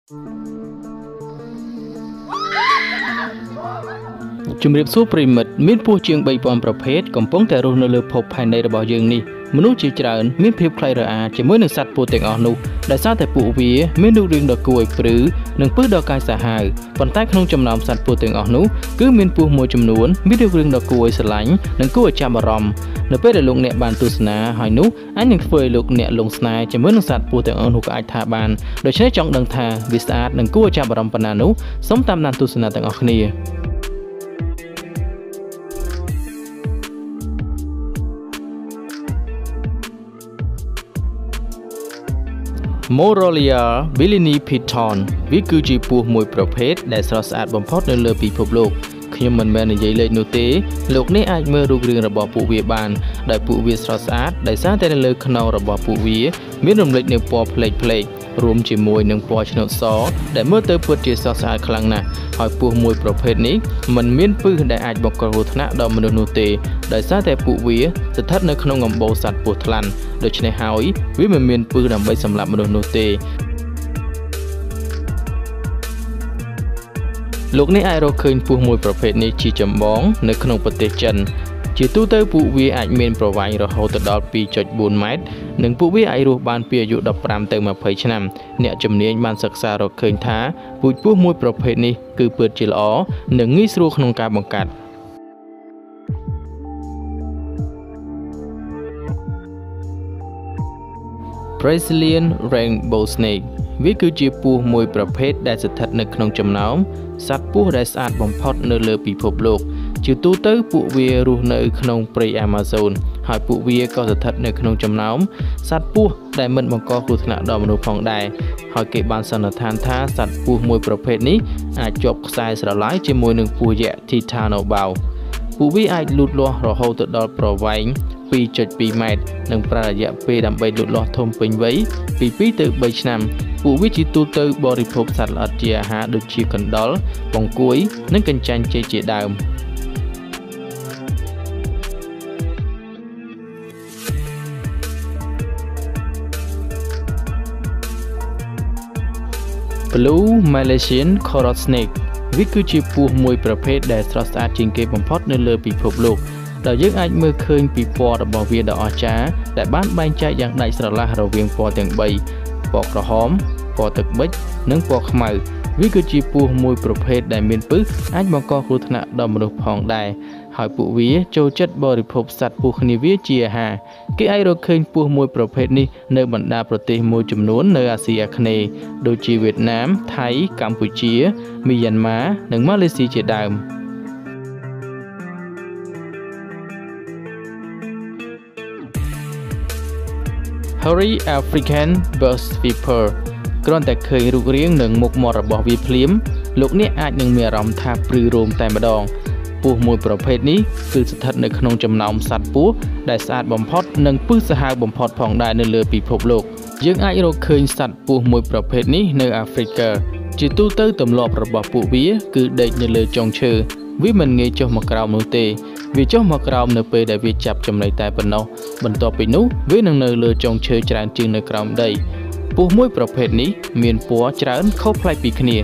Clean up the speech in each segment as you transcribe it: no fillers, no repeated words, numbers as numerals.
ជំរាបសួរប្រិមិត្តមានពស់ជាង 3000 ប្រភេទកំពុងតែរស់នៅលើភពផែនដីរបស់យើងនេះមនុស្សជាច្រើនមានភាពខ្លាចរអាជាមួយនឹងសត្វពស់ទាំងអស់នោះដោយសារតែពួកវាមានរូបរាងដ៏គួរឲ្យព្រឺនិងពឹសដ៏កាយសាហាវប៉ុន្តែក្នុងចំណោមសត្វពស់ទាំងអស់នោះគឺមានពស់មួយចំនួនមានរូបរាងដ៏គួរឲ្យស្រឡាញ់និងគួរឲ្យចាប់អារម្មណ៍នៅពេលដែលលោកអ្នកបានទស្សនាហើយនោះអាចនឹងធ្វើឲ្យលោកអ្នកលងស្នេហ៍ជាមួយនឹងសត្វពស់ទាំងអស់នោះក៏អាចថាបានដូច្នេះចង់ដឹងថាវាស្អាតនិងគួរឲ្យចាប់អារម្មណ៍ប៉ុណ្ណានោះសូមតាមដានទស្សនាទាំងអស់គ្នា Morolia Billini Piton វាគឺជាពស់មួយប្រភេទដែលស្រស់ស្អាតបំផុតនៅលើពិភពលោកខ្ញុំមិនមែននិយាយលេងនោះទេលោកអ្នកអាចមើលរូបរាងរបស់ពួកវាបានដែលពួកវាស្រស់ស្អាតដោយសារតែនៅលើខ្នងរបស់ពួកវាមានរំលេចនូវពណ៌ប្លែកៗរួមជាមួយនឹងពណ៌ឆ្នោតសដែលមើលទៅពិតជាស្រស់ស្អាតខ្លាំងណាស់ហើយពស់មួយប្រភេទនេះមិនមានពឹសដែលអាចបង្កគ្រោះថ្នាក់ដល់មនុស្សនោះទេដោយសារតែពួកវាស្ថិតនៅក្នុងអំបូរសត្វពស់ថ្លាន់ដូច្នេះហើយវាមិនមានពឹសដើម្បីសម្លាប់មនុស្សនោះទេ លោកអ្នកអាចរកឃើញពស់មួយប្រភេទនេះជាចម្បងនៅក្នុងប្រទេសចិនជាទូទៅពួកវាអាចមានប្រវែងរហូតដល់ 2.4 ម៉ែត្រនិងពួកវាអាចរស់បានពីអាយុ 15 ទៅ 20 ឆ្នាំអ្នកជំនាញបានសិក្សារកឃើញថាពូជពស់មួយប្រភេទនេះគឺពិតជាល្អនិងងាយស្រួលក្នុងការបង្កាត់ Brazilian Rainbow Snake វាគឺជាពស់មួយប្រភេទដែលស្ថិតនៅក្នុងចំណោមសត្វពស់ដែលស្អាតបំផុតនៅលើពិភពលោកជាទូទៅពួកវារស់នៅក្នុងព្រៃ Amazon ហើយពួកវាក៏ស្ថិតនៅក្នុងចំណោមសត្វពស់ដែលមិនបង្កគ្រោះថ្នាក់ដល់មនុស្សផងដែរហើយគេបានសន្និដ្ឋានថាសត្វពស់មួយប្រភេទនេះអាចជាប់ខ្សែស្រឡាយជាមួយនឹងពស់យក្ស Titanoboa ពួកវាអាចលូតលាស់រហូតដល់ប្រវែង 2.2 ម៉ែត្រនិងប្រើរយៈពេលដើម្បីលូតលាស់ធំពេញវ័យពី 2 ទៅ 3 ឆ្នាំពួកវាជាទូទៅបរិភោគសត្វល្អិតជាអាហារដូចជាកណ្តុរបង្គាយនិងកញ្ចាញ់ចេកជាដើម Blue Malaysian Coral Snake វាគឺជាពស់មួយប្រភេទដែលស្រស់ស្អាតជាងគេបំផុតនៅលើពិភពលោក ដែលយើងអាចមើលឃើញពីពណ៌របស់វាដ៏អស្ចារ្យដែលបានបែងចែកយ៉ាងដាច់ស្រឡះរវាងពណ៌ទាំង 3 ពណ៌ក្រហម ពណ៌ទឹកប៊ិច និងពណ៌ខ្មៅ វាគឺជាពស់មួយប្រភេទដែលមានពឹសអាចបង្កគ្រោះថ្នាក់ដល់មនុស្សផងដែរហើយពួកវាចូលចិត្តបរិភោគសត្វពស់គ្នាវាជាអាហារគេអាចរកឃើញពស់មួយប្រភេទនេះនៅបណ្ដាប្រទេសមួយចំនួននៅអាស៊ីអាគ្នេយ៍ដូចជាវៀតណាម ថៃ កម្ពុជា មីយ៉ាន់ម៉ា និងម៉ាឡេស៊ីជាដើម Hairy African Bush Viper គ្រាន់តែឃើញរូបរាងនិងមុខមាត់របស់វាភ្លាមលោកអ្នកអាចនឹងមានអារម្មណ៍ថាព្រឺរោមតែម្ដងពស់មួយប្រភេទនេះគឺស្ថិតនៅក្នុងចំណោមសត្វពស់ដែលស្អាតបំផុតនិងពឹសសាហាវបំផុតផងដែរនៅលើពិភពលោកយើងអាចរកឃើញសត្វពស់មួយប្រភេទនេះនៅអាហ្វ្រិកជាទូទៅទម្លាប់របស់ពួកវាគឺដេកនៅលើចុងឈើវាមិនងាយចុះមកក្រោមនោះទេវាចុះមកក្រោមនៅពេលដែលវាចាប់ចំណីតែប៉ុណ្ណោះបន្ទាប់ពីនោះវានឹងនៅលើចុងឈើច្រើនជាងនៅក្រោមដីពស់មួយប្រភេទនេះមានពណ៌ច្រើនខុសប្លែកពីគ្នា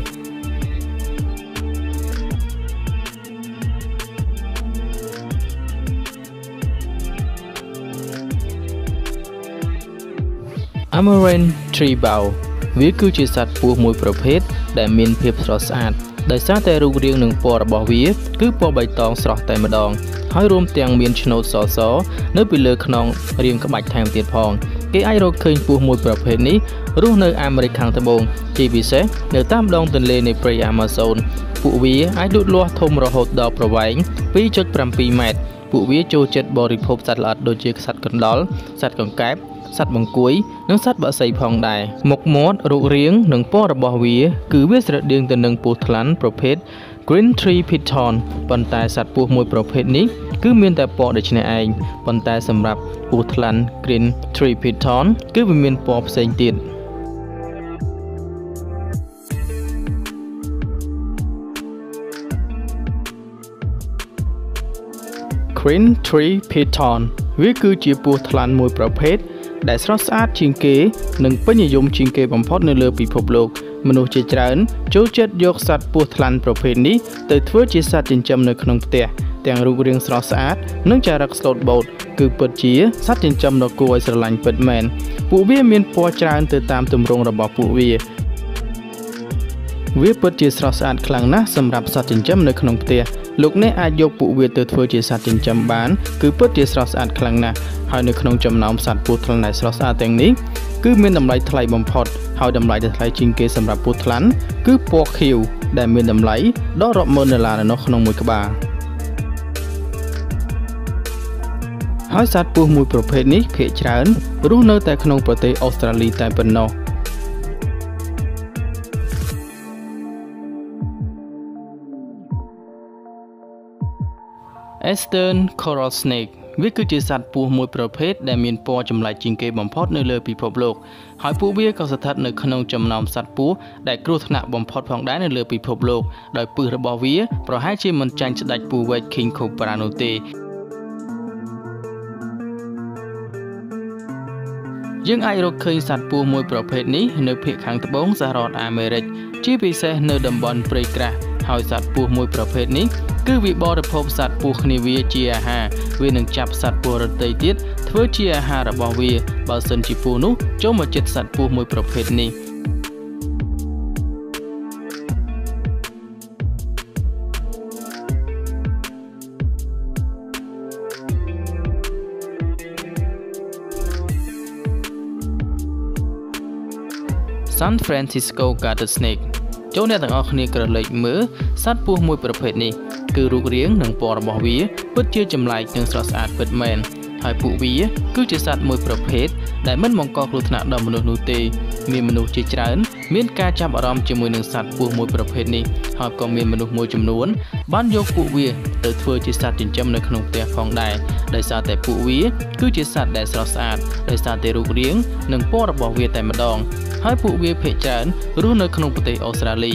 Amaranth Tree Boa វាគឺជាសត្វពស់មួយប្រភេទដែលមានភាពស្រស់ស្អាតដោយសារតែរូបរាងនិងពណ៌របស់វាគឺពណ៌បៃតងស្រស់តែម្ដងហើយរួមទាំងមានឆ្នូតសសនៅពីលើខ្នងរាងក្បាច់ថែមទៀតផងគេអាចរកឃើញពស់មួយប្រភេទនេះរស់នៅអាមេរិកខាងត្បូងជាពិសេសនៅតាមដងទន្លេនៃព្រៃ Amazon ពួកវាអាចលូតលាស់ធំរហូតដល់ប្រវែង 2.7 ម៉ែត្រពួកវាចូលចិត្តបរិភោគសត្វល្អិតដូចជាសត្វកណ្តុរសត្វកង្កែប សត្វបង្គាយនិងសត្វបក្សីផងដែរមុខមាត់រូបរាងនិងពណ៌របស់វាគឺវាស្រដៀងទៅនឹងពស់ថ្លាន់ប្រភេទ Green Tree Piton ប៉ុន្តែសត្វពស់មួយប្រភេទនេះគឺមានតែពណ៌ដូចនេះឯងប៉ុន្តែសម្រាប់ពស់ថ្លាន់ Green Tree Piton គឺវាមានពណ៌ផ្សេងទៀត Green Tree Piton វាគឺជាពស់ថ្លាន់មួយប្រភេទដែលស្រស់ស្អាតជាងគេនិងពេញនិយមជាងគេបំផុតនៅលើពិភពលោកមនុស្សជាច្រើនចូលចិត្តយកសត្វពស់ថ្លាន់ប្រភេទនេះទៅធ្វើជាសត្វចិញ្ចឹមនៅក្នុងផ្ទះទាំងរូបរាងស្រស់ស្អាតនិងចរិតស្លូតបូតគឺពិតជាសត្វចិញ្ចឹមដ៏គួរឲ្យស្រឡាញ់ពិតមែនពួកវាមានពណ៌ច្រើនទៅតាមទម្រង់របស់ពួកវាពិតជាស្រស់ស្អាតខ្លាំងណាស់សម្រាប់សត្វចិញ្ចឹមនៅក្នុងផ្ទះលោកអ្នកអាចយកពួកវាទៅធ្វើជាសត្វចិញ្ចឹមបានគឺពិតជាស្រស់ស្អាតខ្លាំងណាស់ហើយនៅក្នុងចំណោមសត្វពស់ថ្លាន់ដែលស្រស់ស្អាតទាំងនេះគឺមានតម្លៃថ្លៃបំផុតហើយតម្លៃដែលថ្លៃជាងគេសម្រាប់ពស់ថ្លាន់គឺពណ៌ខៀវដែលមានតម្លៃដល់រាប់ម៉ឺនដុល្លារនៅក្នុងមួយក្បាលហើយសត្វពស់មួយប្រភេទនេះភាគច្រើនរស់នៅតែក្នុងប្រទេសអូស្ត្រាលីតែប៉ុណ្ណោះEastern Coral Snake វាគឺជាសត្វពស់មួយប្រភេទដែលមានពណ៌ចម្លែកជាងគេបំផុតនៅលើពិភពលោកហើយពួកវាក៏ស្ថិតនៅក្នុងចំណោមសត្វពស់ដែលគ្រោះថ្នាក់បំផុតផងដែរនៅលើពិភពលោកដោយពឹសរបស់វាប្រហែលជាមិនចាញ់ស្ដេចពស់វែក King Cobra នោះទេយើងអាចរកឃើញសត្វពស់មួយប្រភេទនេះនៅភាគខាងត្បូងសហរដ្ឋអាមេរិកជាពិសេសនៅតំបន់ព្រៃក្រាស់ហើយសត្វពស់មួយប្រភេទនេះគឺវាបរិភោគសត្វពស់គ្នាវាជាអាហារវានឹងចាប់សត្វពស់រតីទៀតធ្វើជាអាហាររបស់វាបើសិនជាពស់នោះចូលមកជិតសត្វពស់មួយប្រភេទនេះSan Francisco Garter Snake ចូលអ្នកទាំងអស់គ្នាក្រឡេកមើលសត្វពស់មួយប្រភេទនេះគឺរូបរាងនិងពណ៌របស់វាពិតជាចម្លែកនិងស្រស់ស្អាតពិតមែនហើយពួកវាគឺជាសត្វមួយប្រភេទដែលមិនបង្កគ្រោះថ្នាក់ដល់មនុស្សនោះទេមានមនុស្សជាច្រើនមានការចាប់អារម្មណ៍ជាមួយនឹងសត្វពស់មួយប្រភេទនេះហើយក៏មានមនុស្សមួយចំនួនបានយកពួកវាទៅធ្វើជាសត្វចិញ្ចឹមនៅក្នុងផ្ទះផងដែរដោយសារតែពួកវាគឺជាសត្វដែលស្រស់ស្អាតដោយសារតែរូបរាងនិងពណ៌របស់វាតែម្ដងហើយពួកវាភាគច្រើនរស់នៅក្នុងប្រទេសអូស្ត្រាលី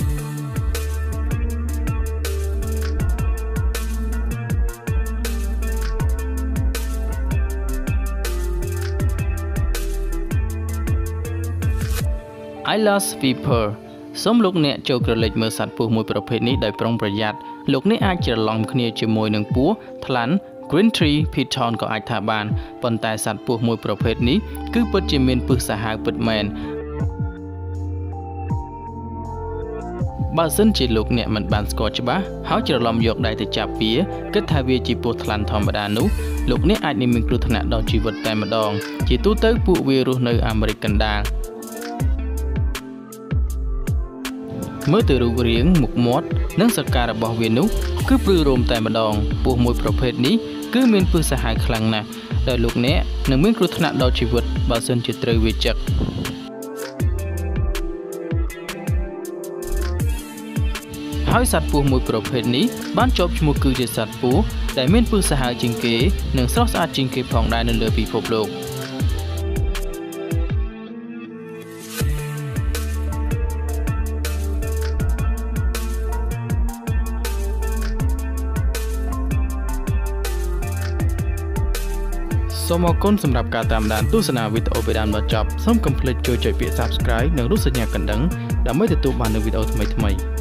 Eyeless Viper សូមលោកអ្នកចូលក្រឡេកមើលសត្វពស់មួយប្រភេទនេះដោយប្រុងប្រយ័ត្នលោកអ្នកអាចច្រឡំគ្នាជាមួយនឹងពស់ថ្លាន់ Green Tree Python ក៏អាចថាបានប៉ុន្តែសត្វពស់មួយប្រភេទនេះគឺពិតជាមានពឹសសាហាវពិតមែនបើសិនជាលោកអ្នកមិនបានស្គាល់ច្បាស់ហើយច្រឡំយកដៃទៅចាប់វាគិតថាវាជាពស់ថ្លាន់ធម្មតានោះលោកអ្នកអាចនឹងមានគ្រោះថ្នាក់ដល់ជីវិតតែម្ដងជាទូទៅពួកវារស់នៅអាមេរិកកណ្ដាលមើលទៅរូបរាងមុខមាត់និងសការរបស់វានោះគឺព្រឺរោមតែម្ដងពស់មួយប្រភេទនេះគឺមានពឹសសាហាវខ្លាំងណាស់ដែលលោកអ្នកនឹងមានគ្រោះថ្នាក់ដល់ជីវិតបើសិនជាត្រូវវាចឹកហើយសត្វពស់មួយប្រភេទនេះបានជាប់ឈ្មោះគឺជាសត្វពស់ដែលមានពឹសសាហាវជាងគេនិងស្រស់ស្អាតជាងគេផងដែរនៅលើពិភពលោកសូមអរគុណសម្រាប់ការតាមដានទស្សនាវីដេអូពីដើមដល់ចប់សូមកុំភ្លេចជួយចុចពាក្យ Subscribe និងរូបសញ្ញាកណ្ដឹងដើម្បីទទួលបាននូវវីដេអូថ្មីៗ